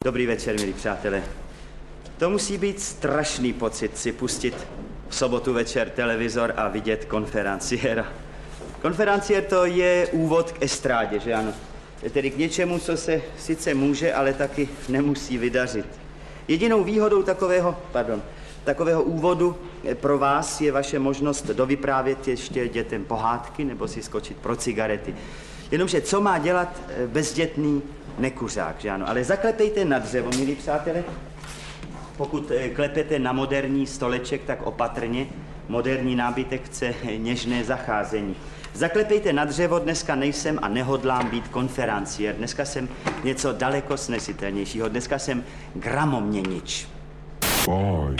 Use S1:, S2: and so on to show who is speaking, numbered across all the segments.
S1: Dobrý večer, milí přátelé. To musí být strašný pocit si pustit v sobotu večer televizor a vidět konferenciéra. Konferenciér to je úvod k estrádě, že ano? Tedy k něčemu, co se sice může, ale taky nemusí vydařit. Jedinou výhodou takového úvodu pro vás je vaše možnost dovyprávět ještě dětem pohádky nebo si skočit pro cigarety. Jenomže co má dělat bezdětný nekuřák, že ano? Ale zaklepejte na dřevo, milí přátelé. Pokud klepete na moderní stoleček, tak opatrně. Moderní nábytek chce něžné zacházení. Zaklepejte na dřevo, dneska nejsem a nehodlám být konferenciér. Dneska jsem něco daleko snesitelnějšího. Dneska jsem gramoměnič.
S2: Boys.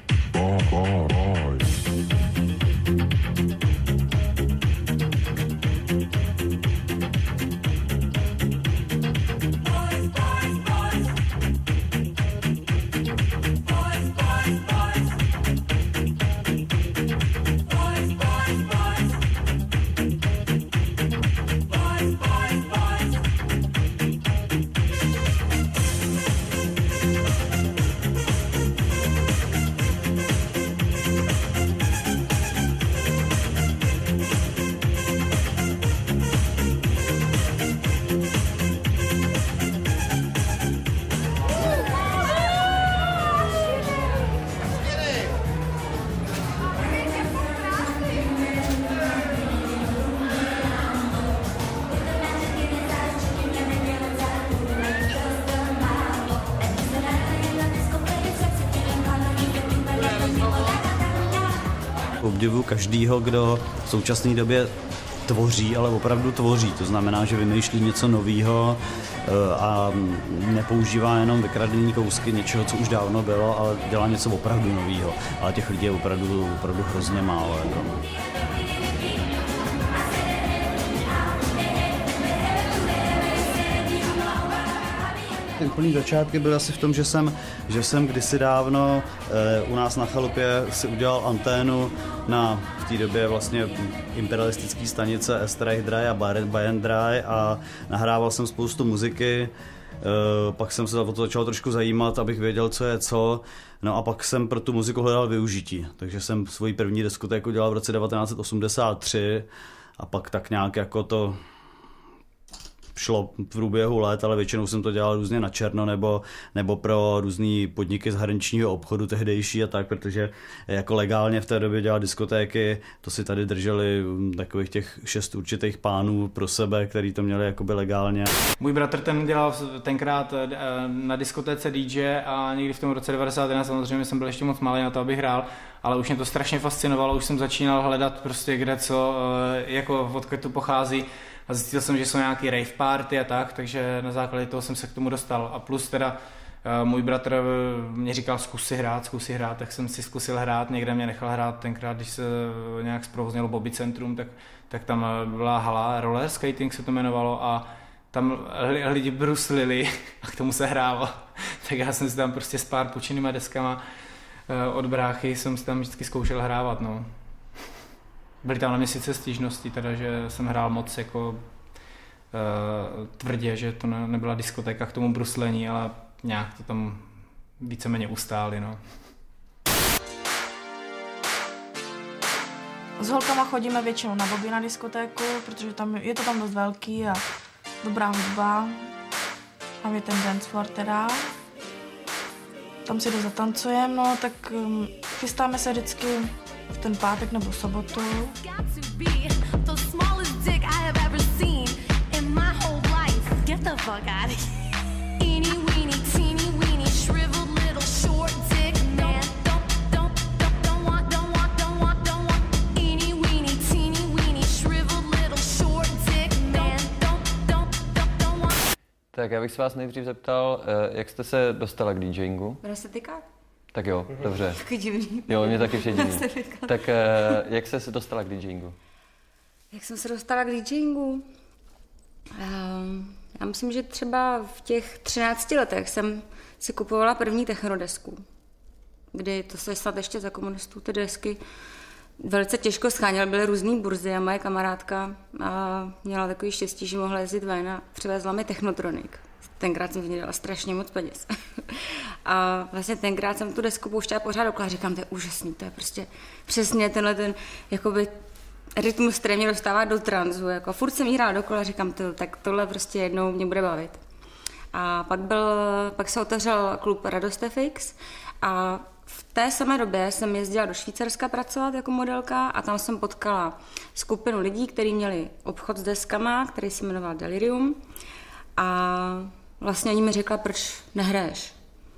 S3: Obdivuji každýho, kdo v současné době tvoří, ale opravdu tvoří. To znamená, že vymýšlí něco nového a nepoužívá jenom vykradený kousky něčeho, co už dávno bylo, ale dělá něco opravdu nového. Ale těch lidí je opravdu hrozně málo. Jako. Ty úplný začátky byly asi v tom, že jsem kdysi dávno u nás na chalupě si udělal anténu na v té době vlastně imperialistické stanice Estrich Dry a Bayern Dry a nahrával jsem spoustu muziky. Pak jsem se o to začal trošku zajímat, abych věděl, co je co. No a pak jsem pro tu muziku hledal využití. Takže jsem svoji první diskotéku dělal v roce 1983 a pak tak nějak jako to šlo v průběhu let, ale většinou jsem to dělal různě na černo nebo pro různý podniky zahraničního obchodu tehdejší a tak, protože jako legálně v té době dělat diskotéky, to si tady drželi takových těch 6 určitých pánů pro sebe, který to měli jakoby legálně.
S4: Můj bratr ten dělal tenkrát na diskotéce DJ a někdy v tom roce 91 samozřejmě jsem byl ještě moc malý na to, abych hrál, ale už mě to strašně fascinovalo, už jsem začínal hledat prostě kde co, jako odkud to pochází. A zjistil jsem, že jsou nějaký rave party a tak, takže na základě toho jsem se k tomu dostal. A plus teda můj bratr mě říkal zkus si hrát, tak jsem si zkusil hrát, někde mě nechal hrát tenkrát, když se nějak zprovoznilo Bobby Centrum, tak tam byla hala, roller skating se to jmenovalo a tam lidi bruslili a k tomu se hrálo. Tak já jsem si tam prostě s pár půjčenýma deskama od bráchy jsem si tam vždycky zkoušel hrávat, no. Byly tam na mě sice stížnosti, teda, že jsem hrál moc jako tvrdě, že to nebyla diskotéka k tomu bruslení, ale nějak to tam víceméně ustáli. No.
S5: S holkama chodíme většinou na Bobby na diskotéku, protože je to tam dost velký a dobrá hudba. Hlavně ten dance floor teda. Tam si to zatancujeme, no tak chystáme se vždycky v ten pátek nebo sobotu.
S6: Tak já bych se vás nejdřív zeptal, jak jste se dostala k DJingu?
S7: Bude se týkat?
S6: Tak jo, dobře.
S7: Taky divný.
S6: Jo, mě taky přijde divný. Tak jak jste se dostala k DJingu?
S7: Jak jsem se dostala k DJingu? Já myslím, že třeba v těch 13 letech jsem si kupovala první technodesku, kdy to se snad ještě za komunistů ty desky velice těžko scháněly, byly různý burzy a moje kamarádka měla takový štěstí, že mohla jezdit ven a přivezla mi Technotronic. tenkrát jsem z ní dala strašně moc peněz. A vlastně tenkrát jsem tu desku pouštěla pořád dokola a říkám, to je úžasný, to je prostě přesně tenhle ten jakoby rytmus, který mě dostává do tranzu. Jako furt jsem jí hrála dokola a říkám, tak tohle prostě jednou mě bude bavit. A pak se otevřel klub Radost FX a v té samé době jsem jezdila do Švýcarska pracovat jako modelka a tam jsem potkala skupinu lidí, kteří měli obchod s deskama, který se jmenoval Delirium a vlastně oni mi řekla, proč nehraješ.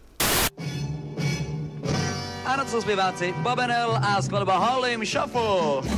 S2: Ano, co zpěváci, Bobenel a skladba Harlem Shuffle.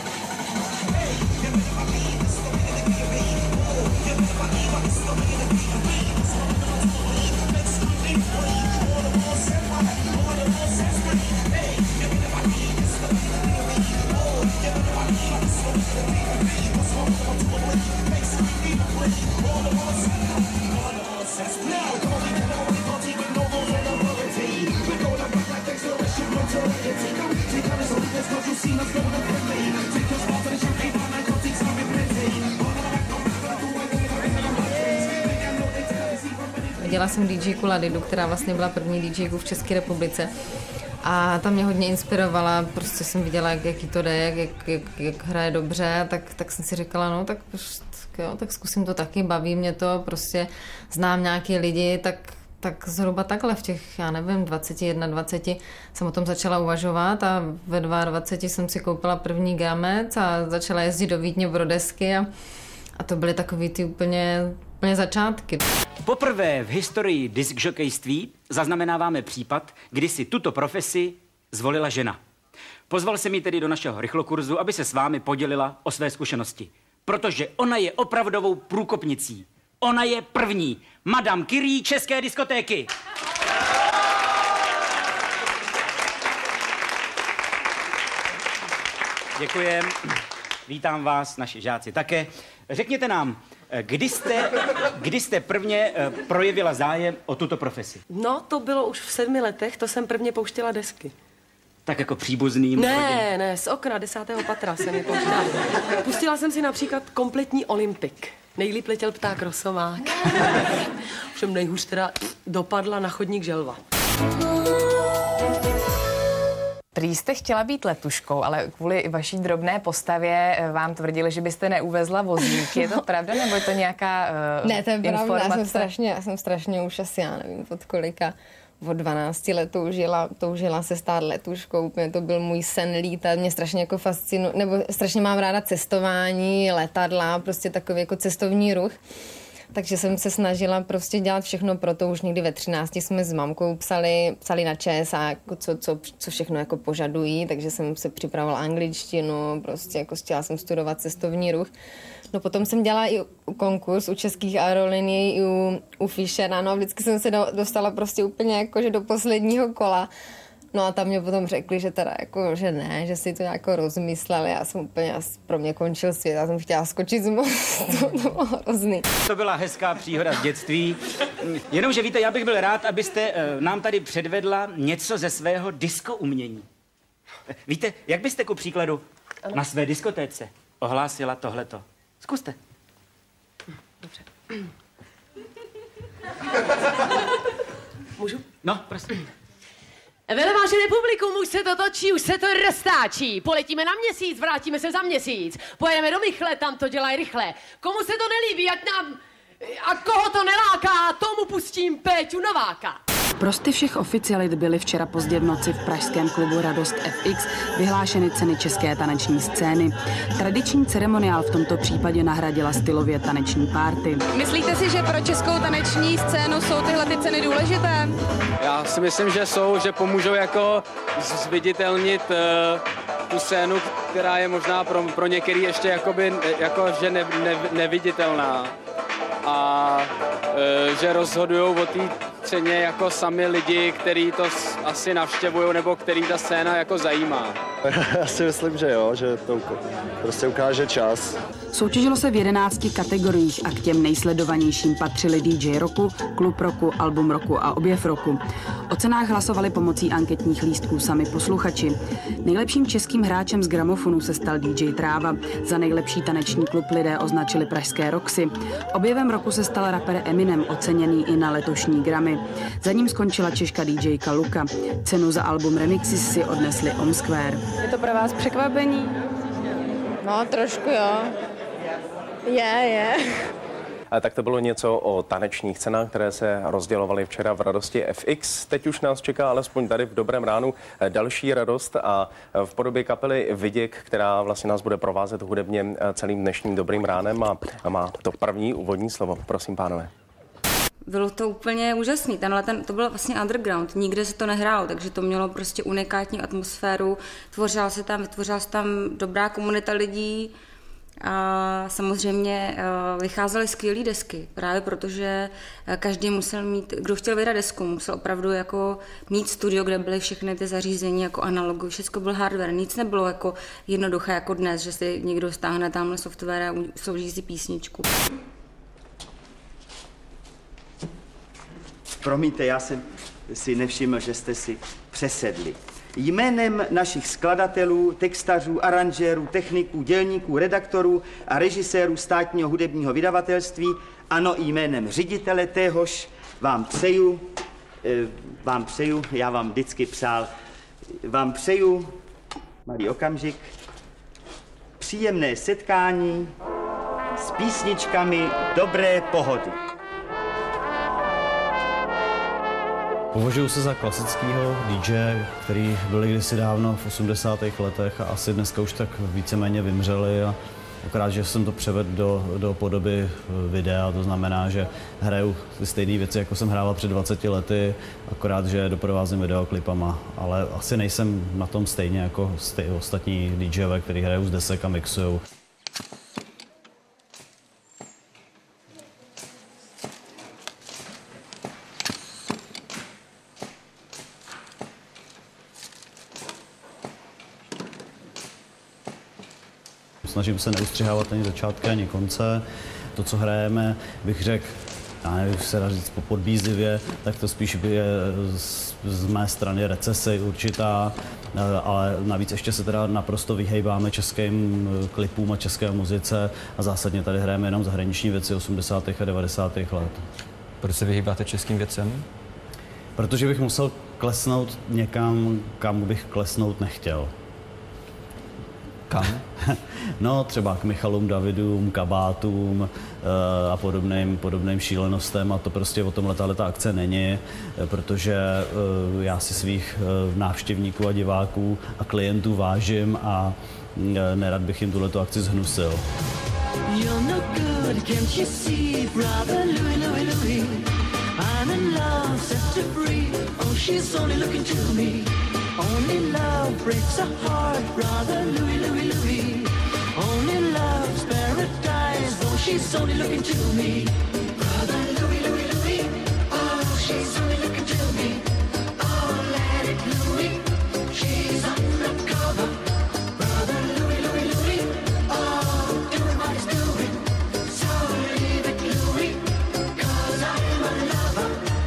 S8: Dělala jsem DJku Ladidu, která vlastně byla první DJku v České republice. A ta mě hodně inspirovala, prostě jsem viděla, jaký to jde, jak hraje dobře, tak jsem si říkala, no tak zkusím to taky, baví mě to, prostě znám nějaký lidi, tak zhruba takhle v těch, já nevím, 21 jsem o tom začala uvažovat a ve 22 jsem si koupila první gamec a začala jezdit do Vídně v Rodesky a to byly takový ty úplně začátky.
S9: Poprvé v historii diskžokejství zaznamenáváme případ, kdy si tuto profesi zvolila žena. Pozval jsem ji tedy do našeho rychlokurzu, aby se s vámi podělila o své zkušenosti. Protože ona je opravdovou průkopnicí. Ona je první. Madame Curie české diskotéky. Děkujem. Vítám vás, naši žáci také. Řekněte nám, kdy jste prvně projevila zájem o tuto profesi?
S10: No, to bylo už v 7 letech, to jsem prvně pouštěla desky.
S9: Tak jako příbuzným?
S10: Ne, z okna 10. patra jsem je pouštěla. Pustila jsem si například kompletní Olympik. Nejlíp letěl pták Rosomák. Všem nejhůř teda dopadla na chodník želva.
S11: Prý jste chtěla být letuškou, ale kvůli vaší drobné postavě vám tvrdili, že byste neuvezla vozík. Je to pravda, nebo je to nějaká
S8: Ne, to je pravda, já jsem strašně už asi, já nevím, od kolika, od 12 let toužila se stát letuškou, úplně to byl můj sen lítat, mě strašně jako fascinuje, nebo strašně mám ráda cestování, letadla, prostě takový jako cestovní ruch. Takže jsem se snažila prostě dělat všechno pro to. Už někdy ve 13 jsme s mamkou psali na ČSA, jako co všechno jako požadují, takže jsem se připravovala angličtinu, prostě jako chtěla jsem studovat cestovní ruch. No potom jsem dělala i konkurs u českých aerolinií, i u Fischera, no a vždycky jsem se dostala prostě úplně jakože do posledního kola. No a tam mě potom řekli, že teda jako, že ne, že si to jako rozmysleli. Já jsem úplně, pro mě končil svět, já jsem chtěla skočit z mostu, to bylo hrozný.
S9: To byla hezká příhoda z dětství. Jenomže víte, já bych byl rád, abyste nám tady předvedla něco ze svého disko umění. Víte, jak byste ku příkladu na své diskotéce ohlásila tohleto? Zkuste.
S10: Dobře. Můžu?
S9: No, prosím.
S12: Velevážené publikum, už se to točí, už se to roztáčí. Poletíme na měsíc, vrátíme se za měsíc. Pojedeme do Michle, tam to dělají rychle. Komu se to nelíbí, ať nám... A koho to neláká, tomu pustím Péťu Nováka.
S13: Prosty všech oficialit byly včera pozdě v noci v pražském klubu Radost FX vyhlášeny ceny české taneční scény. Tradiční ceremoniál v tomto případě nahradila stylově taneční párty.
S14: Myslíte si, že pro českou taneční scénu jsou tyhle ty ceny důležité?
S15: Já si myslím, že jsou, že pomůžou jako zviditelnit tu scénu, která je možná pro některý ještě jakože neviditelná. A že rozhodujou o té ceně jako sami lidi, kteří to asi navštěvují nebo který ta scéna jako zajímá.
S16: Já si myslím, že jo, že to prostě ukáže čas.
S13: Soutěžilo se v 11 kategoriích a k těm nejsledovanějším patřili DJ roku, klub roku, album roku a objev roku. O cenách hlasovali pomocí anketních lístků sami posluchači. Nejlepším českým hráčem z gramofonu se stal DJ Tráva. Za nejlepší taneční klub lidé označili pražské Roxy. Objevem roku se stal rapper Eminem, oceněný i na letošní Grammy. Za ním skončila Češka DJka Luka. Cenu za album Remixes si odnesli Om Square.
S14: Je to pro vás překvapení?
S8: No, trošku jo. Je.
S17: Tak to bylo něco o tanečních cenách, které se rozdělovaly včera v Radosti FX. Teď už nás čeká alespoň tady v Dobrém ránu další radost a v podobě kapely Viděk, která vlastně nás bude provázet hudebně celým dnešním Dobrým ránem a má to první úvodní slovo. Prosím, pánové.
S7: Bylo to úplně úžasný. To byl vlastně underground, nikde se to nehrálo, takže to mělo prostě unikátní atmosféru. Vytvořila se tam dobrá komunita lidí a samozřejmě vycházely skvělé desky, právě protože každý musel mít, kdo chtěl vydat desku, musel opravdu jako mít studio, kde byly všechny ty zařízení jako analogu, všechno byl hardware, nic nebylo jako jednoduché jako dnes, že si někdo stáhne tamhle software a složí si písničku.
S1: Promiňte, já jsem si nevšiml, že jste si přesedli. Jménem našich skladatelů, textařů, aranžérů, techniků, dělníků, redaktorů a režisérů státního hudebního vydavatelství, ano i jménem ředitele téhož, vám přeju, já vám vždycky přál, vám přeju, malý okamžik, příjemné setkání s písničkami dobré pohody.
S3: Považuji se za klasického DJ, který byl kdysi dávno v 80. letech a asi dneska už tak víceméně vymřeli a akorát, že jsem to převedl do podoby videa, to znamená, že hraju ty stejné věci, jako jsem hrával před 20 lety, akorát, že doprovázím videoklipama, ale asi nejsem na tom stejně jako ostatní DJové, který hrajou z desek a mixujou. Snažím se neustřihávat ani začátky, ani konce. To, co hrajeme, bych řekl, já nevím, se dá říct podbízivě, tak to spíš je z mé strany recese určitá, ale navíc ještě se teda naprosto vyhejbáme českým klipům a české muzice a zásadně tady hrajeme jenom zahraniční věci 80. a 90. let.
S6: Proč se vyhýbáte českým věcem?
S3: Protože bych musel klesnout někam, kam bych klesnout nechtěl.
S6: Kam?
S3: No, třeba k Michalům Davidům, Kabátům a podobným šílenostem a to prostě o tomhle ta akce není, protože já si svých návštěvníků a diváků a klientů vážím a nerad bych jim tuhletu akci zhnusil.
S18: Only love breaks a heart, brother Louis, Louis, Louis. Only love's paradise, oh, she's only looking to me. Brother Louis, Louis, Louis. Oh, she's only looking to me. Oh, let it Louis. She's undercover. Brother Louis, Louis, Louis. Oh, doing what he's doing. So leave it Louis, 'cause I'm a lover.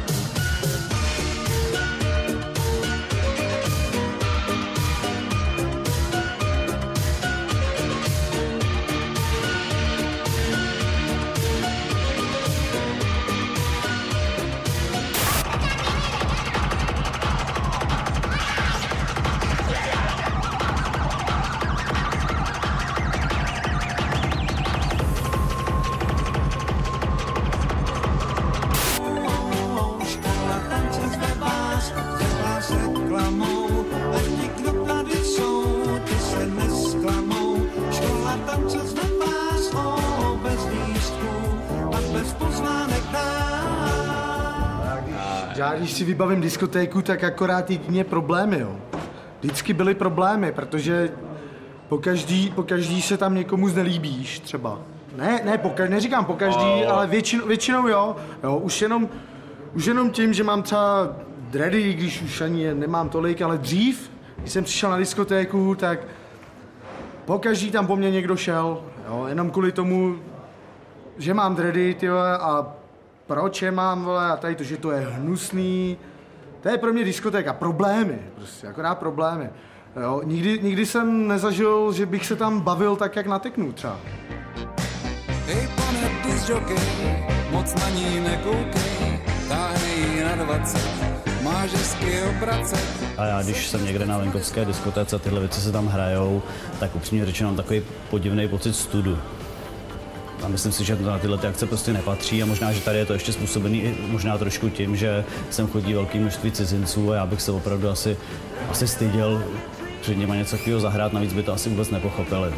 S19: Já když si vybavím diskotéku, tak akorát jedině problémy, jo. Vždycky byly problémy, protože pokaždý se tam někomu znelíbíš třeba. Neříkám pokaždý, ale většinou jo. Už jenom tím, že mám třeba dready, když už ani nemám tolik, ale dřív, když jsem přišel na diskotéku, tak pokaždý tam po mně někdo šel, jo, jenom kvůli tomu, že mám dready, tyhle, a proč je mám, vole, a tady to, že to je hnusný. To je pro mě diskotéka, problémy, prostě, akorát problémy. Jo, nikdy jsem nezažil, že bych se tam bavil tak, jak na Teknu třeba.
S18: Hej, pane disjockey, moc na ní nekoukej, táhne jí na 20, máš hezky obrace.
S3: A já, když jsem někde na venkovské diskotéce a tyhle věci se tam hrajou, tak upřímně řečeno mám takový podivný pocit studu. A myslím si, že na tyhle akce prostě nepatří a možná, že tady je to ještě způsobený i možná trošku tím, že sem chodí velké množství cizinců a já bych se opravdu asi styděl před nima něco takového zahrát, navíc by to asi vůbec nepochopili.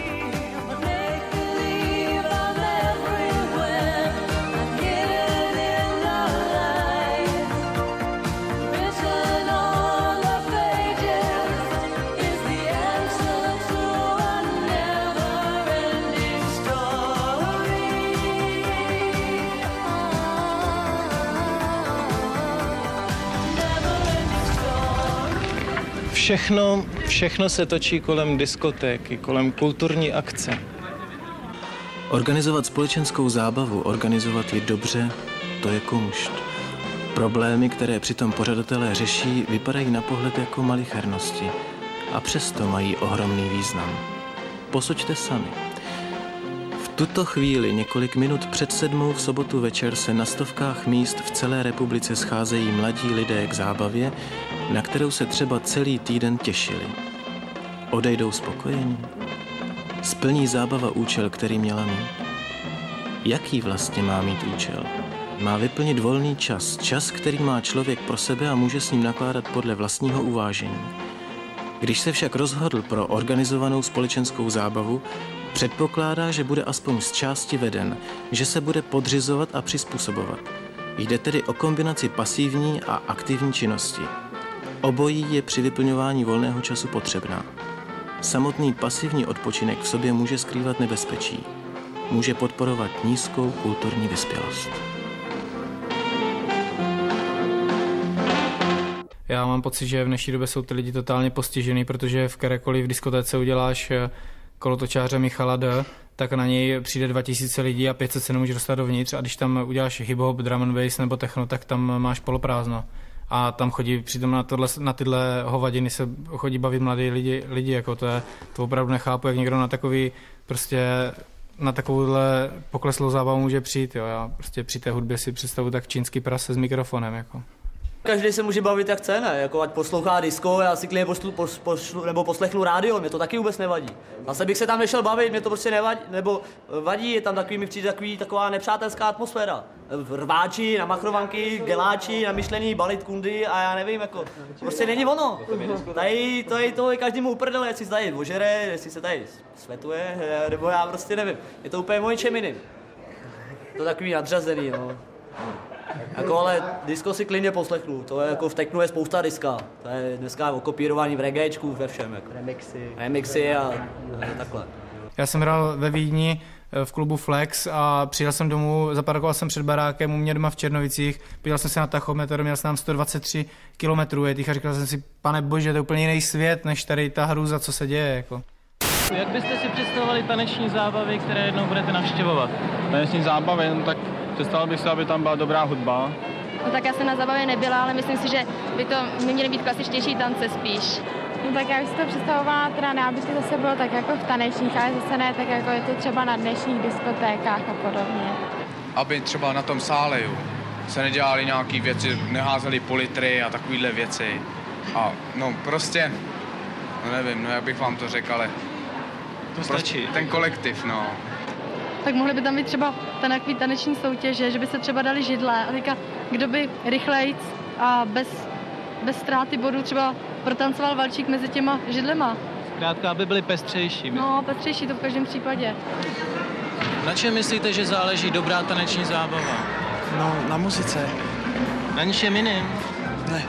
S20: Všechno se točí kolem diskotéky, kolem kulturní akce. Organizovat společenskou zábavu, organizovat ji dobře, to je kumšt. Problémy, které přitom pořadatelé řeší, vypadají na pohled jako malichernosti a přesto mají ohromný význam. Posuďte sami. V tuto chvíli, několik minut před 7 v sobotu večer, se na stovkách míst v celé republice scházejí mladí lidé k zábavě, na kterou se třeba celý týden těšili. Odejdou spokojení? Splní zábava účel, který měla mít? Jaký vlastně má mít účel? Má vyplnit volný čas, čas, který má člověk pro sebe a může s ním nakládat podle vlastního uvážení. Když se však rozhodl pro organizovanou společenskou zábavu, předpokládá, že bude aspoň z části veden, že se bude podřizovat a přizpůsobovat. Jde tedy o kombinaci pasivní a aktivní činnosti. Obojí je při vyplňování volného času potřebná. Samotný pasivní odpočinek v sobě může skrývat nebezpečí. Může podporovat nízkou kulturní vyspělost.
S4: Já mám pocit, že v dnešní době jsou ty lidi totálně postižený, protože v kterékoliv diskotéce uděláš kolotočáře Michala D., tak na něj přijde 2000 lidí a 500 se nemůže dostat dovnitř, a když tam uděláš hip-hop, drum and bass nebo techno, tak tam máš poloprázdno. A tam chodí přitom na tyhle hovadiny se chodí bavit mladí lidi, jako to opravdu nechápu, jak někdo na takový prostě na takovouhle pokleslou zábavu může přijít, jo. Já prostě při té hudbě si představu tak čínský prase s mikrofonem, jako.
S21: Každý se může bavit jak chce, ne? Jako ať poslouchá disco, já si klidně nebo poslechnu rádio, mě to taky vůbec nevadí. Zase bych se tam nešel bavit, mě to prostě nevadí, nebo vadí, je tam mi přijde taková nepřátelská atmosféra. Rváči, namachrovanky, geláči, namyšlený balit kundy a já nevím, jako, prostě není ono. Tady to je každému uprdele, jestli se tady ožere, jestli se tady svetuje, nebo já prostě nevím. Je to úplně o ničem jiným. To takový nadřazený, no. Jako, ale disco si klidně poslechnu, to je jako v technu je spousta diska, to je dneska o kopírování v reggaečku, ve všem, jako. Remixy a takhle.
S4: Já jsem hrál ve Vídni v klubu Flex a přijel jsem domů, zaparkoval jsem před barákem u mě doma v Černovicích, podíval jsem se na tachometr, měl jsem tam 123 km jetých a říkal jsem si, pane bože, to je úplně jiný svět, než tady ta hrůza, co se děje, jako.
S20: Jak byste si představovali taneční zábavy, které jednou budete navštěvovat?
S22: Taneční zábavy, no tak představil bych se, aby tam byla dobrá hudba.
S23: No tak já jsem na zábavě nebyla, ale myslím si, že by měly být klasičtější tance spíš.
S24: No tak já bych si to představovala, teda ne, aby to zase bylo tak jako v tanečních, ale zase ne tak jako je to třeba na dnešních diskotékách a podobně.
S22: Aby třeba na tom sále se nedělali nějaký věci, neházeli politry a takovýhle věci. A no prostě, no nevím, no jak bych vám to řekl, ale
S20: to stačí.
S22: Prostě ten kolektiv, no.
S23: Tak mohly by tam být třeba takový taneční soutěže, že by se třeba dali židle a teďka kdo by rychlejc a bez ztráty bodů třeba protancoval valčík mezi těma židlema.
S20: Zkrátka, aby byly pestřejší.
S23: No, pestřejší to v každém případě.
S20: Na čem myslíte, že záleží dobrá taneční zábava?
S25: No, na muzice.
S20: Na ničem jiným?
S25: Ne.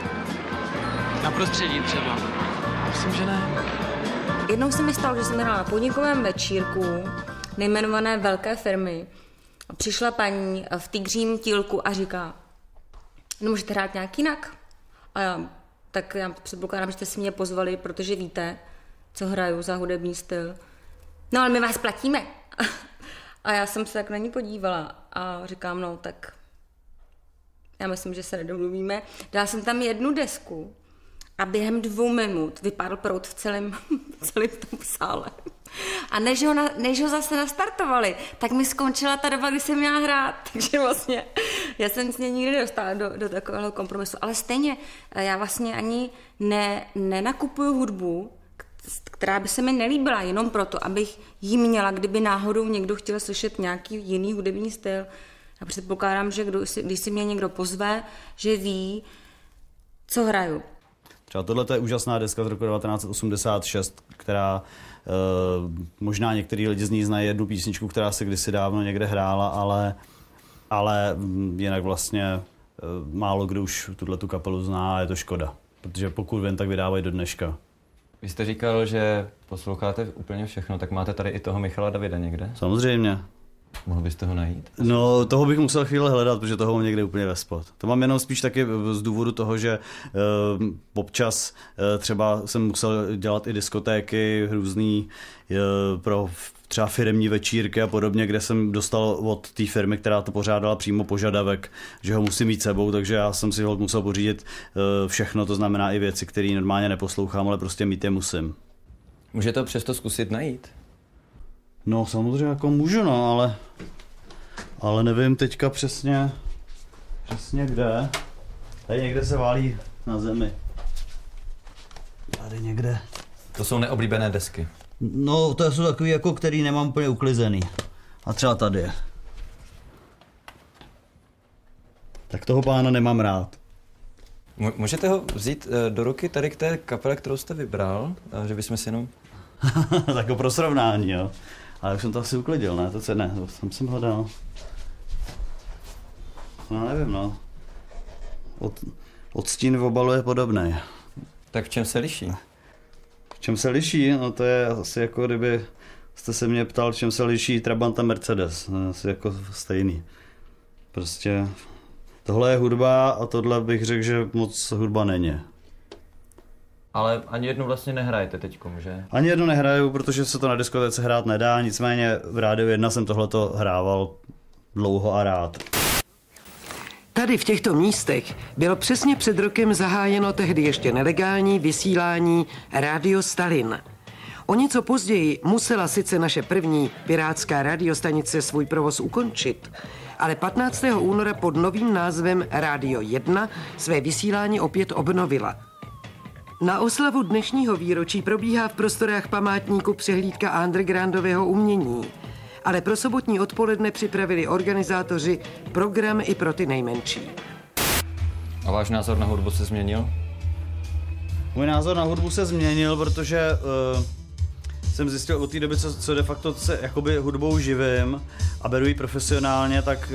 S20: Na prostředí třeba?
S25: Myslím, že ne.
S7: Jednou se mi stalo, že jsem hrála na podnikovém večírku nejmenované velké firmy. Přišla paní v tygřím tílku a říká, no můžete hrát nějak jinak? A tak já předpokládám, že jste si mě pozvali, protože víte, co hraju za hudební styl. No ale my vás platíme. A já jsem se tak na ní podívala a říkám, no tak já myslím, že se nedomluvíme. Dala jsem tam jednu desku a během 2 minut vypadl proud v celém tom sále. A než ho zase nastartovali, tak mi skončila ta doba, kdy jsem měla hrát. Takže vlastně já jsem s ní nikdy dostala do takového kompromisu. Ale stejně já vlastně ani nenakupuju hudbu, která by se mi nelíbila, jenom proto, abych ji měla, kdyby náhodou někdo chtěl slyšet nějaký jiný hudební styl. Já předpokládám, že když si mě někdo pozve, že ví, co hraju.
S3: Třeba tohle je úžasná deska z roku 1986, která možná některý lidi z ní znají jednu písničku, která se kdysi dávno někde hrála, ale jinak vlastně málo kdo už tu kapelu zná a je to škoda. Protože pokud vím, tak vydávají do dneška.
S6: Vy jste říkal, že posloucháte úplně všechno, tak máte tady i toho Michala Davida někde?
S3: Samozřejmě.
S6: Mohl byste ho najít?
S3: No, toho bych musel chvíli hledat, protože toho mám někde úplně ve spod. To mám jenom spíš taky z důvodu toho, že občas třeba jsem musel dělat i diskotéky různý pro třeba firemní večírky a podobně, kde jsem dostal od té firmy, která to pořádala, přímo požadavek, že ho musím mít sebou, takže já jsem si ho musel pořídit všechno, to znamená i věci, které normálně neposlouchám, ale prostě mít je musím.
S6: Můžete to přesto zkusit najít?
S3: No samozřejmě jako můžu, no, ale nevím teďka přesně kde. Tady někde se válí na zemi. Tady někde.
S6: To jsou neoblíbené desky.
S3: No, to jsou takový, jako který nemám úplně uklizený. A třeba tady je. Tak toho pána nemám rád.
S6: Můžete ho vzít do ruky tady k té kapele, kterou jste vybral? Že bychom si jenom...
S3: Tak pro srovnání, jo. Ale už jsem to asi uklidil, ne? To ne, tam jsem ho dal. No nevím, no. Odstín v obalu je podobný.
S6: Tak v čem se liší?
S3: V čem se liší? No to je asi jako kdyby jste se mě ptal, v čem se liší Trabant a Mercedes. No, asi jako stejný. Prostě tohle je hudba a tohle bych řekl, že moc hudba není.
S6: Ale ani jednu vlastně nehrajete teďkom, že?
S3: Ani jednu nehraju, protože se to na diskotéce hrát nedá, nicméně v Rádiu 1 jsem tohleto hrával dlouho a rád.
S2: Tady v těchto místech bylo přesně před rokem zahájeno tehdy ještě nelegální vysílání Rádio Stalin. O něco později musela sice naše první pirátská radiostanice svůj provoz ukončit, ale 15. února pod novým názvem Rádio 1 své vysílání opět obnovila. Na oslavu dnešního výročí probíhá v prostorách památníku přehlídka undergroundového umění, ale pro sobotní odpoledne připravili organizátoři program i pro ty nejmenší.
S6: A váš názor na hudbu se změnil?
S3: Můj názor na hudbu se změnil, protože jsem zjistil od té doby, co de facto se jakoby hudbou živím a beru ji profesionálně, tak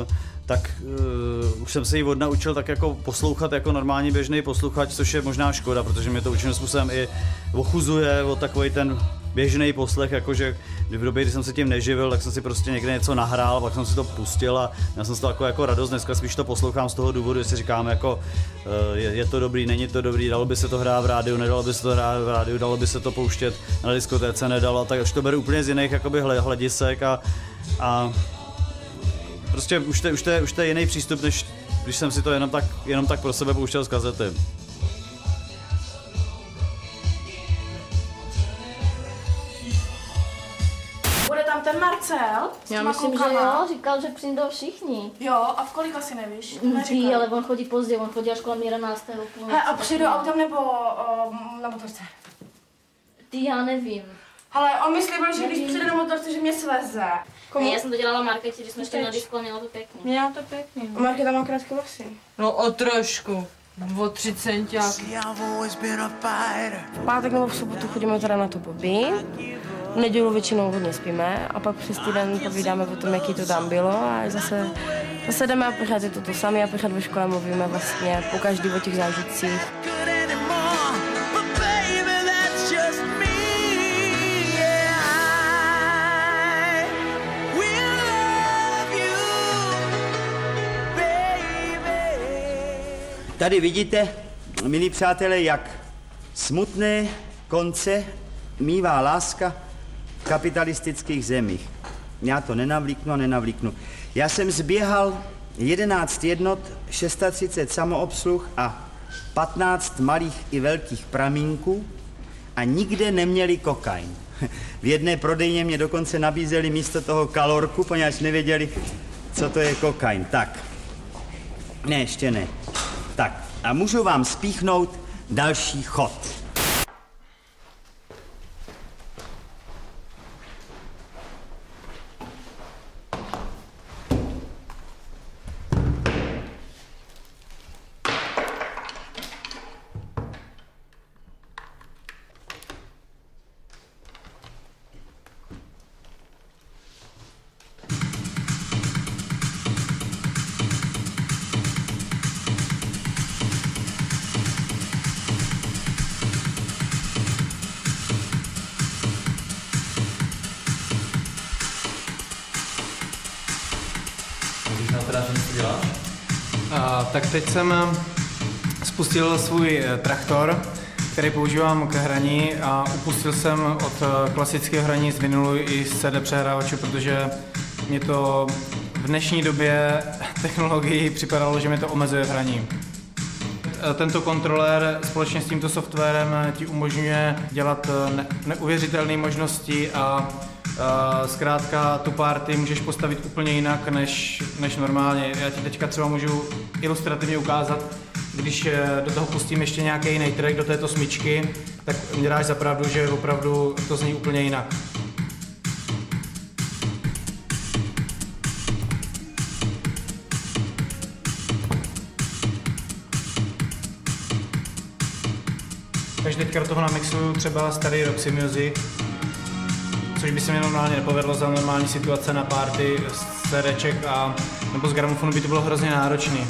S3: už jsem se ji odnaučil tak jako poslouchat jako normální běžný posluchač, což je možná škoda, protože mě to určitým způsobem i ochuzuje o takový ten běžný poslech, jakože v době, kdy jsem se tím neživil, tak jsem si prostě někde něco nahrál, pak jsem si to pustil a měl jsem z toho jako radost. Dneska spíš to poslouchám z toho důvodu, že si říkám jako je to dobrý, není to dobrý, dalo by se to hrát v rádiu, nedalo by se to hrát v rádiu, dalo by se to pouštět na diskotéce, nedalo, tak už to beru úplně z jiných jakoby hledisek a prostě už to je jiný přístup, než když jsem si to jenom tak pro sebe pouštěl z kazety.
S5: Bude tam ten Marcel?
S9: Já myslím, že jo, říkal, že přijdou všichni.
S5: Jo, a v kolik asi nevíš?
S9: Ví, ale on chodí pozdě, on chodí až kolem 11.
S5: He, a přijdu autem nebo na motorce?
S9: Ty, já nevím.
S5: Ale on mi slíbil, že když přijde na motorce, že mě sveze.
S9: Komu? Já jsem to dělala Marketě, když jsme šli na disco a mělo to pěkně.
S5: Měla to pěkně. A Marketa má krátké vlasy.
S12: No o trošku. O 3 centiáky.
S5: V pátek nebo v sobotu chodíme teda na to Bobby. V neděli většinou hodně spíme a pak přes týden povídáme o tom, jaký to tam bylo a zase jdeme a pořád je to samé a pořád ve škole mluvíme vlastně po každý o těch zážitcích.
S1: Tady vidíte milí přátelé, jak smutné konce mívá láska v kapitalistických zemích. Já to nenavlíknu. Já jsem zběhal 11 jednot, 630 samoobsluh a 15 malých i velkých pramínků a nikde neměli kokain. V jedné prodejně mě dokonce nabízeli místo toho kalorku, poněvadž nevěděli, co to je kokain. Tak, ne, ještě ne. Tak, a můžu vám spíchnout další chod.
S4: Tak teď jsem spustil svůj traktor, který používám k hraní a upustil jsem od klasického hraní z vinulu i z CD přehrávačů, protože mě to v dnešní době technologii připadalo, že mě to omezuje v hraní. Tento kontroler společně s tímto softwarem ti umožňuje dělat neuvěřitelné možnosti a zkrátka tu party můžeš postavit úplně jinak než normálně. Já ti teďka třeba můžu ilustrativně ukázat, když do toho pustím ještě nějaký jiný track do této smyčky, tak mě dáš za pravdu, že opravdu to zní úplně jinak. Takže teďka do toho namixuju třeba starý Roxy Music, což by se mi normálně nepovedlo za normální situace na party z CDček a nebo z gramofonu by to bylo hrozně náročný.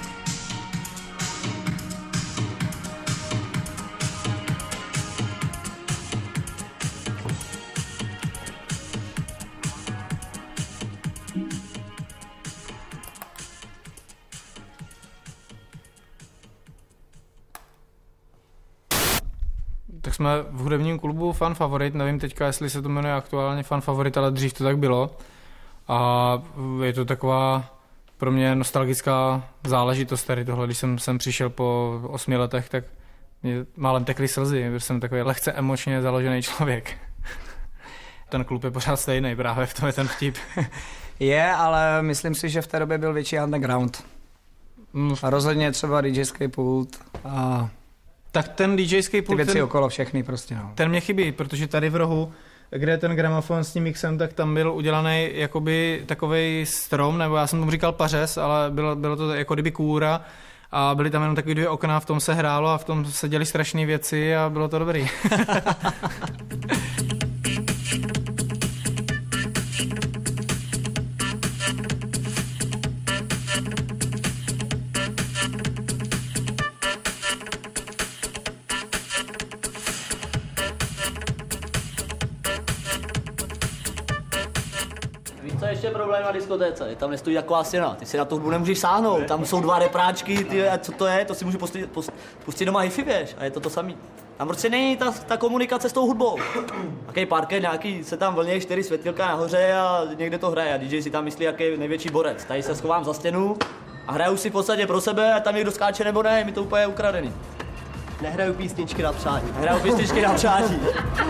S4: Tak jsme v hudebním klubu Fan Favorit, nevím teďka, jestli se to jmenuje aktuálně Fan Favorit, ale dřív to tak bylo. A je to taková pro mě nostalgická záležitost tady tohle, když jsem sem přišel po 8 letech, tak mě málem tekly slzy, protože jsem takový lehce emočně založený člověk. Ten klub je pořád stejný, právě v tom je ten vtip.
S10: Je, ale myslím si, že v té době byl větší underground. A rozhodně třeba DJský pult a
S4: tak ten DJský pult,
S10: ty věci okolo všechny prostě, no. Ten
S4: mě chybí, protože tady v rohu, kde je ten gramofon s tím mixem, tak tam byl udělaný jakoby takovej strom, nebo já jsem tomu říkal pařez, ale bylo to jako kdyby kůra a byly tam jenom takový 2 okna, v tom se hrálo a v tom se děly strašné věci a bylo to dobrý.
S21: Co je ještě problém na diskotéce? Tam nestojí taková stěna, ty si na to hudbu nemůžeš sáhnout, tam jsou 2 repráčky, ty, a co to je, to si můžu pustit doma hi-fi, věš, a je to samý. Tam prostě není ta komunikace s tou hudbou. Jaký parket, nějaký se tam vlnějí 4 světilka nahoře a někde to hraje a DJ si tam myslí, jaký je největší borec. Tady se schovám za stěnu a hraju si v podstatě pro sebe a tam někdo skáče nebo ne, mi to úplně ukradený.
S11: Nehraju písničky na přání.
S21: Nehraju písničky na přání.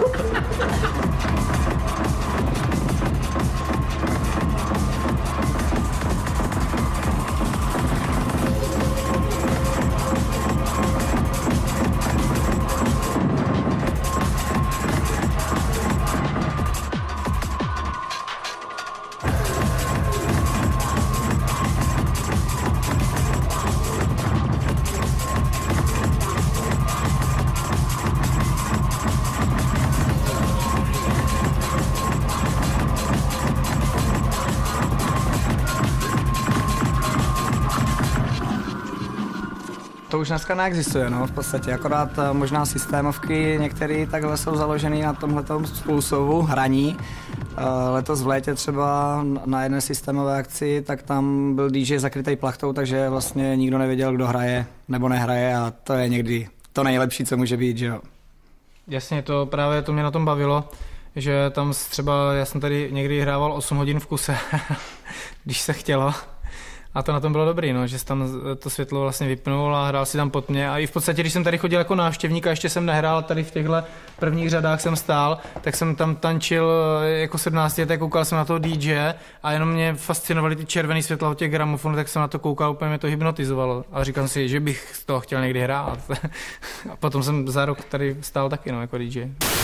S10: To už dneska neexistuje, no, v podstatě, akorát možná systémovky, některé takhle jsou založené na tomhletom způsobu hraní. Letos v létě třeba na jedné systémové akci, tak tam byl DJ zakrytej plachtou, takže vlastně nikdo nevěděl, kdo hraje nebo nehraje a to je někdy to nejlepší, co může být, že jo.
S4: Jasně, to mě na tom bavilo, že tam třeba, já jsem tady někdy hrával 8 hodin v kuse, když se chtělo. A to na tom bylo dobrý, no, že jsi tam to světlo vlastně vypnul a hrál si tam pod mě. A i v podstatě, když jsem tady chodil jako návštěvník a ještě jsem nehrál, tady v těchto prvních řadách jsem stál, tak jsem tam tančil jako 17 let, koukal jsem na toho DJ a jenom mě fascinovaly ty červený světla od těch gramofonů, tak jsem na to koukal, úplně mě to hypnotizovalo. A říkám si, že bych z toho chtěl někdy hrát. A potom jsem za rok tady stál taky, no, jako DJ.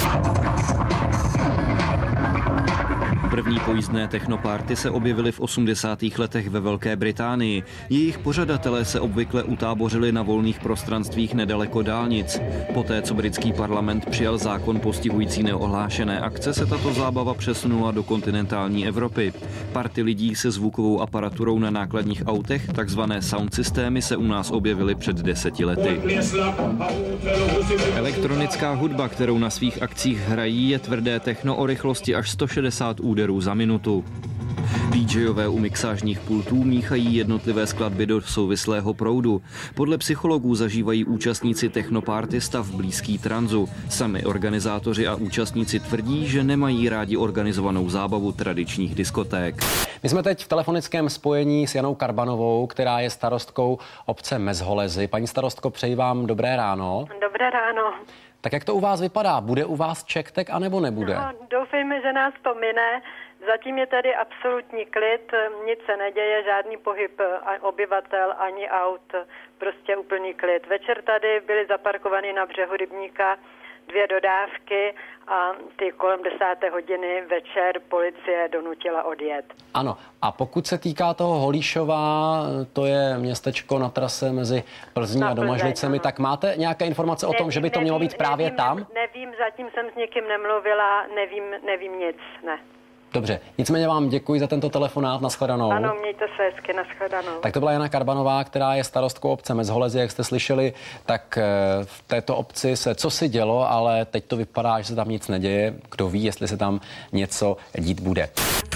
S8: První pojízdné technoparty se objevily v 80. letech ve Velké Británii. Jejich pořadatelé se obvykle utábořili na volných prostranstvích nedaleko dálnic. Poté, co britský parlament přijal zákon postihující neohlášené akce, se tato zábava přesunula do kontinentální Evropy. Party lidí se zvukovou aparaturou na nákladních autech, takzvané sound systémy, se u nás objevily před 10 lety. Elektronická hudba, kterou na svých akcích hrají, je tvrdé techno o rychlosti až 160 úderů za minutu. DJové u mixážních pultů míchají jednotlivé skladby do souvislého proudu. Podle psychologů zažívají účastníci technoparty stav blízký tranzu. Sami organizátoři a účastníci tvrdí, že nemají rádi organizovanou zábavu tradičních diskoték.
S13: My jsme teď v telefonickém spojení s Janou Karbanovou, která je starostkou obce Mezholezy. Paní starostko, přeji vám dobré ráno.
S14: Dobré ráno.
S13: Tak jak to u vás vypadá? Bude u vás CzechTech anebo nebude?
S14: No, doufejme, že nás to mine. Zatím je tady absolutní klid, nic se neděje, žádný pohyb obyvatel ani aut, prostě úplný klid. Večer tady byly zaparkovány na břehu rybníka 2 dodávky a ty kolem 10. hodiny večer policie donutila odjet.
S13: Ano, a pokud se týká toho Holíšova, to je městečko na trase mezi Plzní a Domažlicemi, tak máte nějaké informace o tom, že by to mělo být právě tam?
S14: Nevím, zatím jsem s nikým nemluvila, nevím nic, ne.
S13: Dobře, nicméně vám děkuji za tento telefonát, nashledanou.
S14: Ano, mějte se hezky, nashledanou.
S13: Tak to byla Jana Karbanová, která je starostkou obce Mezholezy, jak jste slyšeli, tak v této obci se cosi dělo, ale teď to vypadá, že se tam nic neděje. Kdo ví, jestli se tam něco dít bude.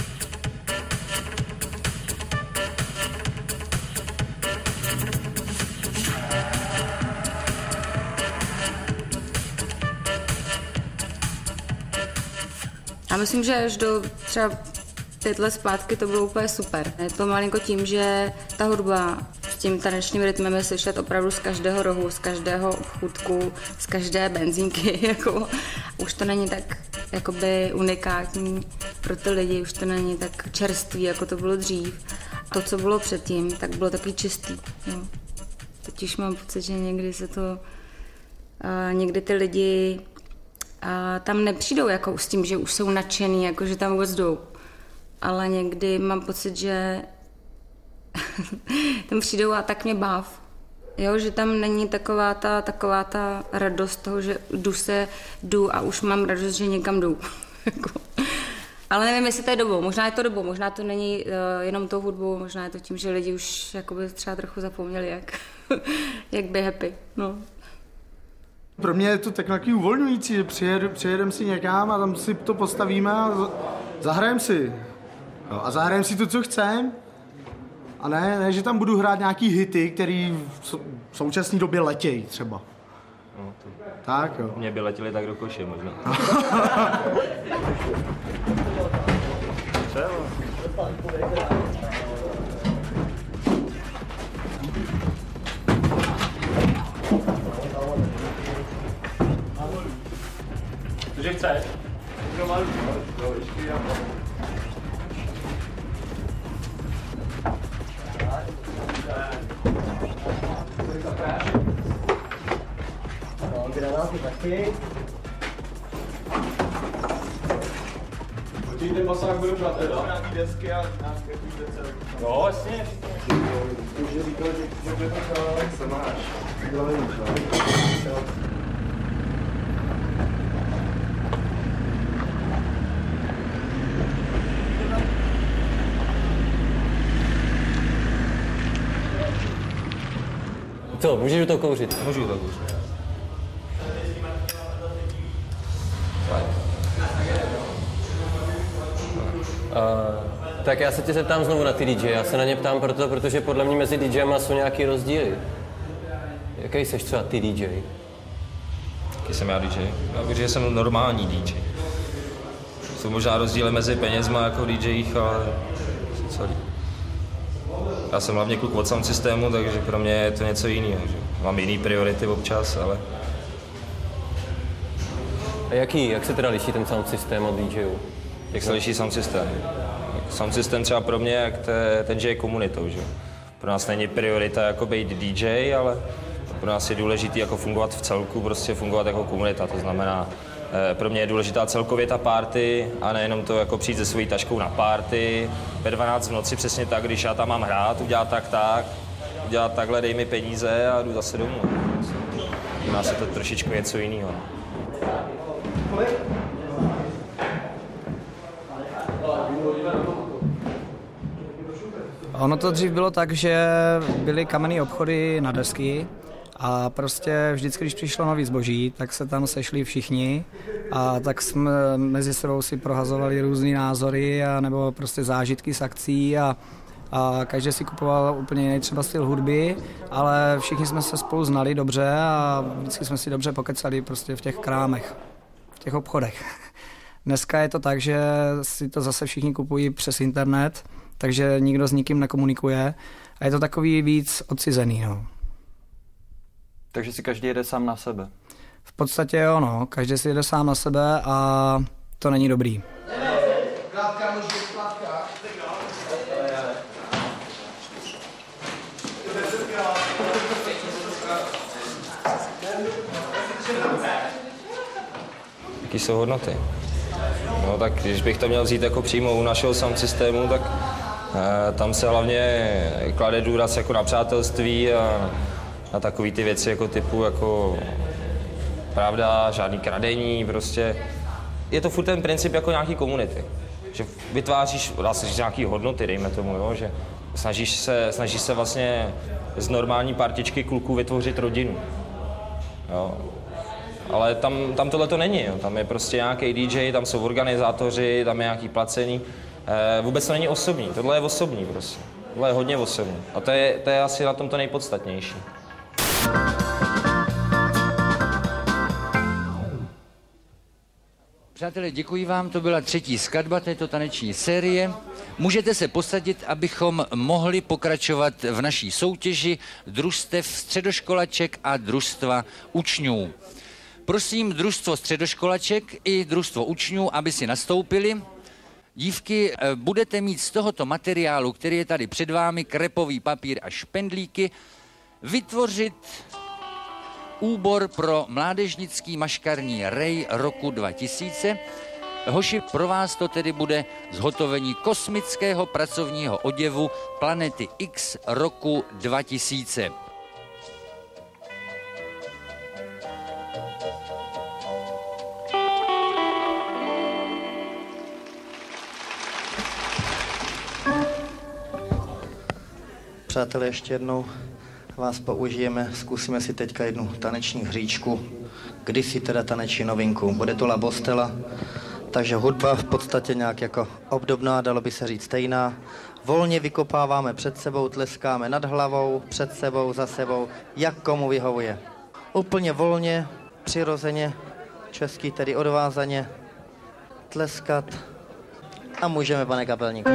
S7: Já myslím, že až do třeba 5 let zpátky to bylo úplně super. Je to malinko tím, že ta hudba s tím tanečním rytmem je slyšet opravdu z každého rohu, z každého obchůdku, z každé benzínky. Jako. Už to není tak jakoby unikátní pro ty lidi, už to není tak čerstvý, jako to bylo dřív. To, co bylo předtím, tak bylo takový čistý. Jo. Totiž mám pocit, že někdy se to, někdy ty lidi tam nepřijdou jako s tím, že už jsou nadšený, jako že tam vůbec jdou. Ale někdy mám pocit, že tam přijdou a tak mě bav. Jo, že tam není taková ta radost toho, že jdu a už mám radost, že někam jdu. Ale nevím, jestli to je dobou. Možná je to dobou, možná to není jenom tou hudbou, možná je to tím, že lidi už jakoby třeba trochu zapomněli, jak by happy. No.
S19: Pro mě je to takový uvolňující, že přijedeme si někam a tam si to postavíme a zahrajeme si. Jo, a zahrajeme si to, co chceme. A ne, že tam budu hrát nějaký hity, který v současné době letějí třeba.
S6: No, to...
S19: Tak jo.
S6: Mě by letěli tak do koše možná.
S15: Cože chceš?
S11: Granáty taky.
S15: Ten masák budu brát teda. Nějaký desky a nějaké kůžece. No, jasně.
S11: Už říkal, že bude to králek, co máš.
S13: Co, můžeš to kouřit?
S6: Můžu to kouřit.
S16: Tak já se tě zeptám znovu na ty DJ. Já se na ně ptám protože podle mě mezi DJama jsou nějaký rozdíly. Jaký jsi třeba ty DJ?
S17: Jaký jsem já DJ? Já bych řekl, že jsem normální DJ. Jsou možná rozdíly mezi penězma jako DJích, ale celý. Já jsem hlavně kluk od sound systému, takže pro mě je to něco jiného. Mám jiný priority občas, ale...
S16: A jak se teda liší ten sound systém od DJů?
S17: Jak se liší sound systém? Sound systém třeba pro mě, jak ten, že je komunitou, že? Pro nás není priorita jako být DJ, ale pro nás je důležité jako fungovat v celku, prostě fungovat jako komunita. To znamená, pro mě je důležitá celkově ta party a nejenom to jako přijít se svojí taškou na party, ve 12 v noci přesně tak, když já tam mám hrát, udělat tak, udělat takhle, dej mi peníze a jdu zase domů. U nás je to trošičku něco jiného.
S10: Ono to dřív bylo tak, že byly kamenné obchody na desky a prostě vždycky, když přišlo nový zboží, tak se tam sešli všichni a tak jsme mezi sebou si prohazovali různý názory a nebo prostě zážitky z akcí a každý si kupoval úplně jiný třeba styl hudby, ale všichni jsme se spolu znali dobře a vždycky jsme si dobře pokecali prostě v těch krámech, v těch obchodech. Dneska je to tak, že si to zase všichni kupují přes internet, takže nikdo s nikým nekomunikuje a je to takový víc odcizený. No.
S6: Takže si každý jede sám na sebe?
S10: V podstatě jo, no. Každý si jede sám na sebe a to není dobrý.
S17: Jaký jsou hodnoty? No tak když bych to měl vzít jako přímo u našeho sound systému, tak tam se hlavně klade důraz jako na přátelství a na takové ty věci jako typu jako pravda, žádný kradení, prostě. Je to furt ten princip jako nějaký komunity, že vytváříš vlastně nějaký hodnoty, dejme tomu, jo, že snažíš se vlastně z normální partičky kluků vytvořit rodinu, jo. Ale tam tohle to není, jo. Tam je prostě nějaký DJ, tam jsou organizátoři, tam je nějaký placení. Vůbec to není osobní, tohle je osobní prostě. Tohle je hodně osobní a to je asi na tom to nejpodstatnější.
S18: Přátelé, děkuji vám, to byla 3. skladba této taneční série. Můžete se posadit, abychom mohli pokračovat v naší soutěži družstev středoškolaček a družstva učňů. Prosím družstvo středoškolaček i družstvo učňů, aby si nastoupili. Dívky, budete mít z tohoto materiálu, který je tady před vámi, krepový papír a špendlíky, vytvořit úbor pro mládežnický maškarní rej roku 2000. Hoši, pro vás to tedy bude zhotovení kosmického pracovního oděvu Planety X roku 2000.
S22: Přátelé, ještě jednou vás použijeme, zkusíme si teďka jednu taneční hříčku, kdysi teda taneční novinku. Bude to La Bostela, takže hudba v podstatě nějak jako obdobná, dalo by se říct stejná. Volně vykopáváme před sebou, tleskáme nad hlavou, před sebou, za sebou, jak komu vyhovuje. Úplně volně, přirozeně, česky tedy odvázaně, tleskat a můžeme, pane kapelníku.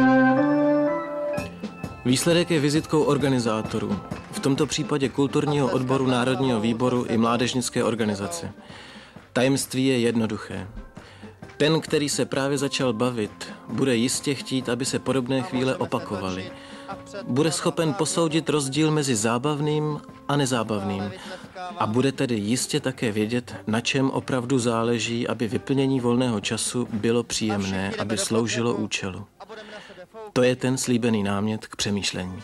S20: Výsledek je vizitkou organizátorů, v tomto případě kulturního odboru Národního výboru i mládežnické organizace. Tajemství je jednoduché. Ten, který se právě začal bavit, bude jistě chtít, aby se podobné chvíle opakovaly. Bude schopen posoudit rozdíl mezi zábavným a nezábavným a bude tedy jistě také vědět, na čem opravdu záleží, aby vyplnění volného času bylo příjemné, aby sloužilo účelu. To je ten slíbený námět k přemýšlení.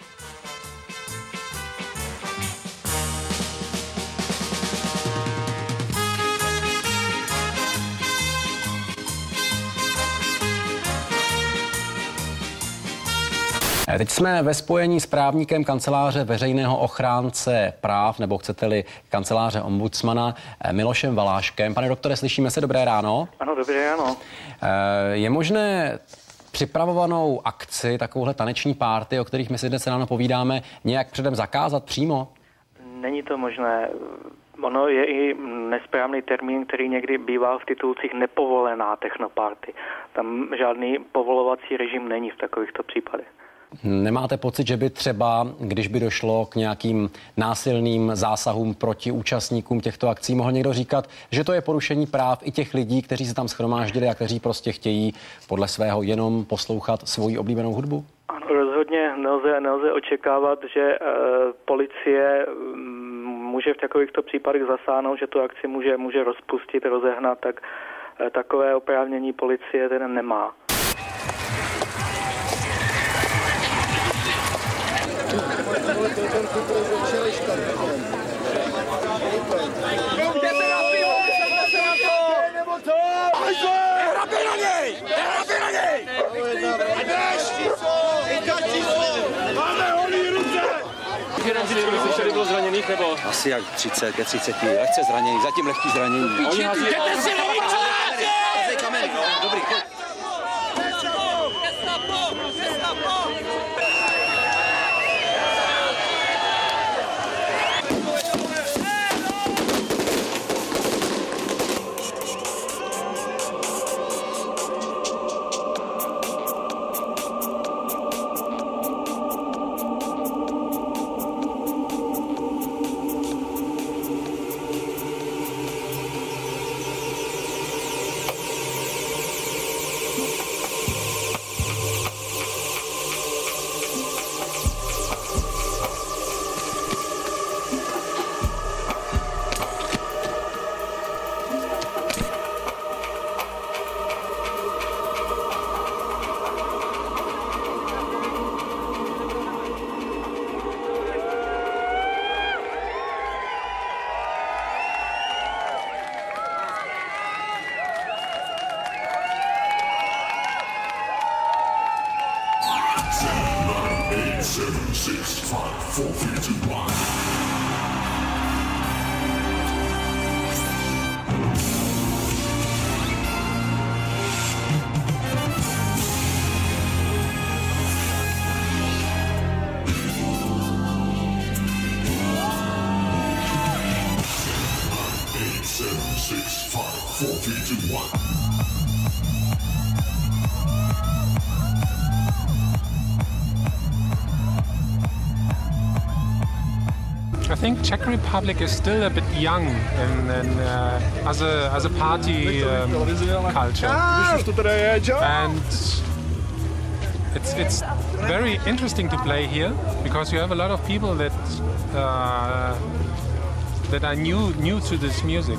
S13: Teď jsme ve spojení s právníkem kanceláře veřejného ochránce práv, nebo chcete-li kanceláře ombudsmana, Milošem Valáškem. Pane doktore, slyšíme se, dobré ráno?
S24: Ano, dobré ráno.
S13: Je možné připravovanou akci, takovouhle taneční párty, o kterých my si dnes ráno povídáme, nějak předem zakázat přímo?
S2: Není to možné. Ono je i nesprávný termín, který někdy bývá v titulcích nepovolená technoparty. Tam žádný povolovací režim není v takovýchto případech.
S13: Nemáte pocit, že by třeba, když by došlo k nějakým násilným zásahům proti účastníkům těchto akcí, mohl někdo říkat, že to je porušení práv i těch lidí, kteří se tam shromáždili a kteří prostě chtějí podle svého jenom poslouchat svoji oblíbenou hudbu?
S2: Ano, rozhodně nelze očekávat, že policie může v takovýchto případech zasáhnout, že tu akci může rozpustit, rozehnat, tak takové oprávnění policie teda nemá.
S15: Bylo zraněných, nebo?
S3: Asi jak 30, ke 30, lehce zranění, zatím lehký zranění.
S15: Jděte si
S3: Dobrý,
S23: I think Czech Republic is still a bit young as a party culture, and it's very interesting to play here because you have a lot of people that are new to this music.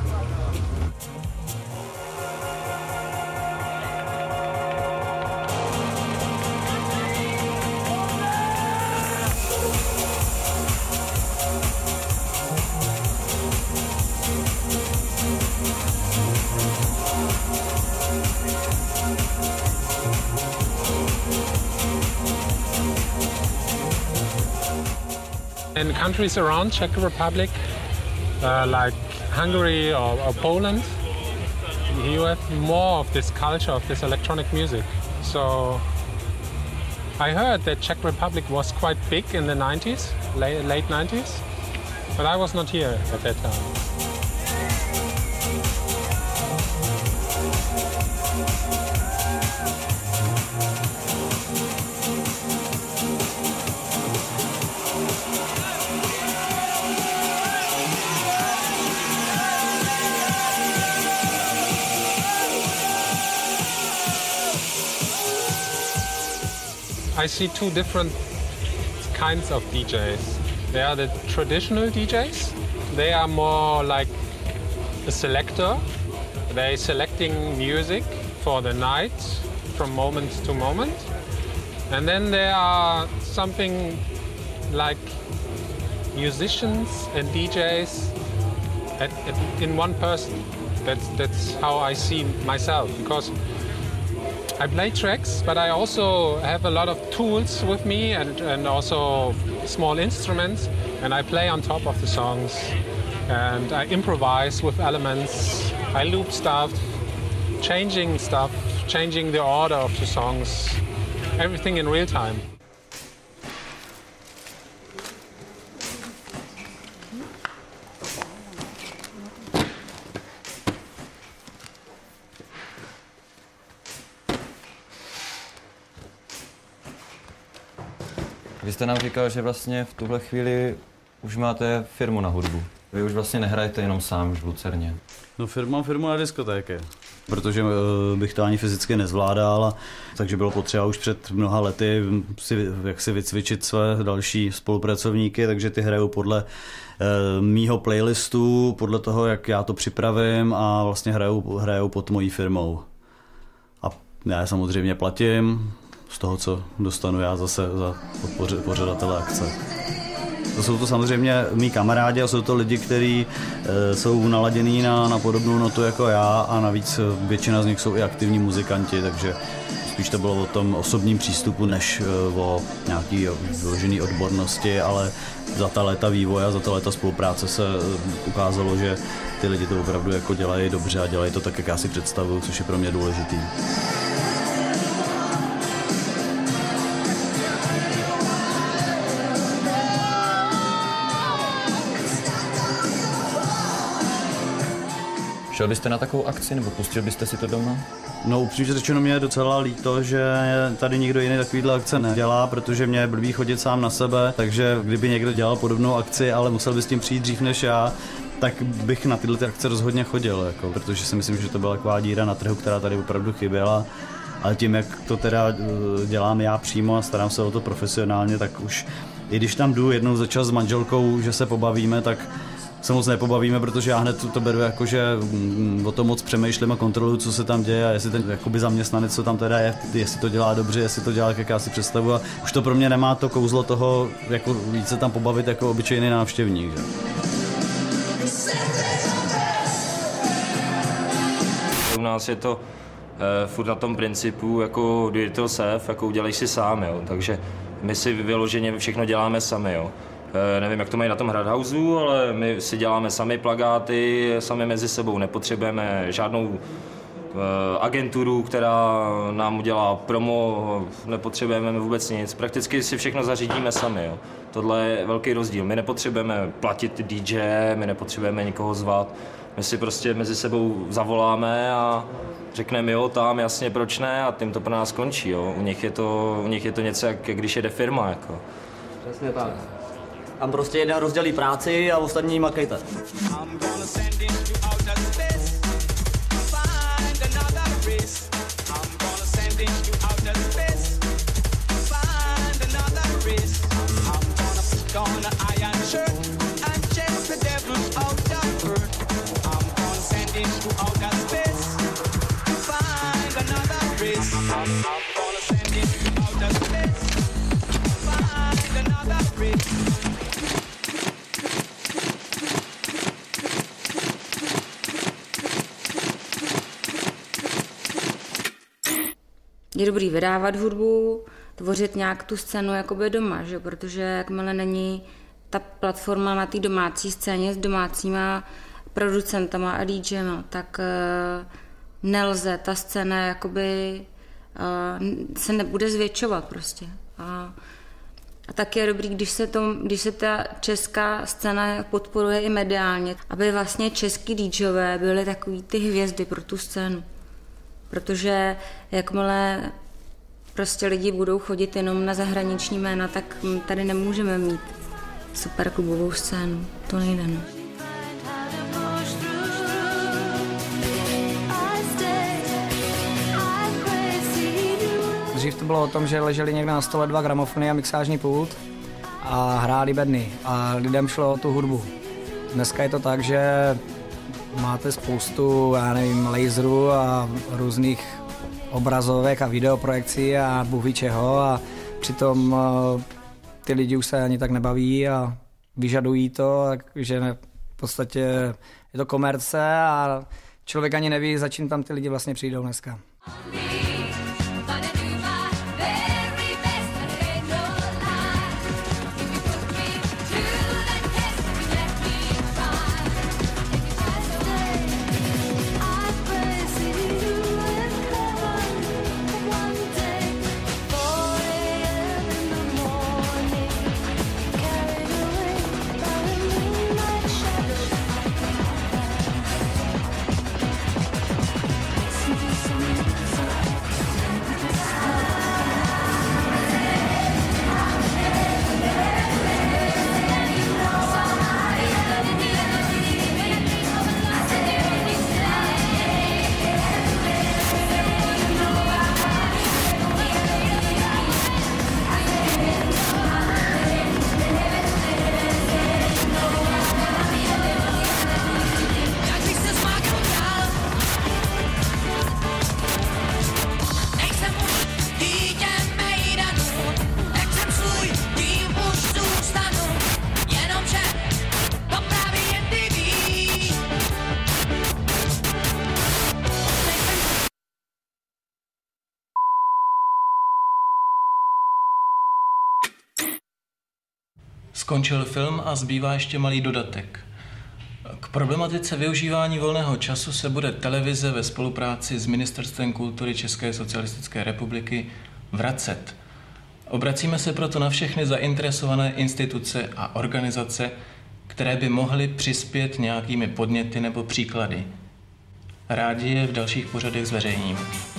S23: In countries around Czech Republic, like Hungary or Poland, you have more of this culture of this electronic music. So I heard that Czech Republic was quite big in the 90s, late 90s, but I was not here at that time. I see two different kinds of DJs. They are the traditional DJs. They are more like a selector. They're selecting music for the night from moment to moment. And then there are something like musicians and DJs in one person. That's how I see myself, because I play tracks, but I also have a lot of tools with me and also small instruments, and I play on top of the songs and I improvise with elements. I loop stuff changing stuff, changing the order of the songs, everything in real time.
S6: Vy jste nám říkal, že vlastně v tuhle chvíli už máte firmu na hudbu. Vy už vlastně nehrajete jenom sám v Lucerně.
S5: No mám firmu na diskotéky, protože bych to ani fyzicky nezvládal, takže bylo potřeba už před mnoha lety si vycvičit své další spolupracovníky, takže ty hrajou podle mýho playlistu, podle toho, jak já to připravím a vlastně hrajou pod mojí firmou. A já samozřejmě platím z toho, co dostanu já zase za pořadatele akce. To jsou to samozřejmě mý kamarádi a jsou to lidi, kteří jsou naladění na podobnou notu jako já a navíc většina z nich jsou i aktivní muzikanti, takže spíš to bylo o tom osobním přístupu, než o nějaký vyložený odbornosti, ale za ta léta vývoje a za ta léta spolupráce se ukázalo, že ty lidi to opravdu jako dělají dobře a dělají to tak, jak já si představuju, což je pro mě důležitý.
S6: Šel byste na takovou akci nebo pustil byste si to doma?
S5: No upřímně řečeno mě je docela líto, že tady nikdo jiný takovýhle akce nedělá, protože mě je blbý chodit sám na sebe, takže kdyby někdo dělal podobnou akci, ale musel by s tím přijít dřív než já, tak bych na tyhle akce rozhodně chodil, jako, protože si myslím, že to byla taková díra na trhu, která tady opravdu chyběla. Ale tím, jak to teda dělám já přímo a starám se o to profesionálně, tak už i když tam jdu jednou za čas s manželkou, že se pobavíme, tak se moc nepobavíme, protože já hned to beru jako, že o tom moc přemýšlím a kontroluju, co se tam děje a jestli ten jakoby zaměstnanec, co tam teda je, jestli to dělá dobře, jestli to dělá, jak já si představuji. A už to pro mě nemá to kouzlo toho, jako víc se tam pobavit jako obyčejný návštěvník. Že?
S17: U nás je to furt na tom principu, jako do it yourself, jako udělej si sám, jo. Takže my si vyloženě všechno děláme sami, jo. Nevím, jak to mají na tom Hradhausu, ale my si děláme sami plakáty, sami mezi sebou. Nepotřebujeme žádnou agenturu, která nám udělá promo, nepotřebujeme vůbec nic. Prakticky si všechno zařídíme sami. Jo. Tohle je velký rozdíl. My nepotřebujeme platit DJ, my nepotřebujeme nikoho zvat. My si prostě mezi sebou zavoláme a řekneme jo, tam jasně, proč ne, a tím to pro nás končí. Jo. U nich je to něco, jak když jede firma. Jako.
S21: Přesně tak. Tam prostě jeden rozdělí práci a ostatní makejte.
S7: Je dobrý vydávat hudbu, tvořit nějak tu scénu jakoby doma, že? Protože jakmile není ta platforma na té domácí scéně s domácíma producentama a DJma, tak nelze, ta scéna jakoby se nebude zvětšovat prostě. A tak je dobrý, když se ta česká scéna podporuje i mediálně, aby vlastně český DJové byly takový ty hvězdy pro tu scénu. Protože jakmile prostě lidi budou chodit jenom na zahraniční jména, tak tady nemůžeme mít super klubovou scénu. To nejde, no.
S10: Dřív to bylo o tom, že leželi někde na stole 2 gramofony a mixážní pult a hráli bedny a lidem šlo o tu hudbu. Dneska je to tak, že máte spoustu, já nevím, laserů a různých obrazovek a videoprojekcí a bůh ví čeho a přitom ty lidi už se ani tak nebaví a vyžadují to, že v podstatě je to komerce a člověk ani neví, za čím tam ty lidi vlastně přijdou dneska.
S1: Skončil film a zbývá ještě malý dodatek. K problematice využívání volného času se bude televize ve spolupráci s Ministerstvem kultury České socialistické republiky vracet. Obracíme se proto na všechny zainteresované instituce a organizace, které by mohly přispět nějakými podněty nebo příklady. Rádi je v dalších pořadech zveřejníme.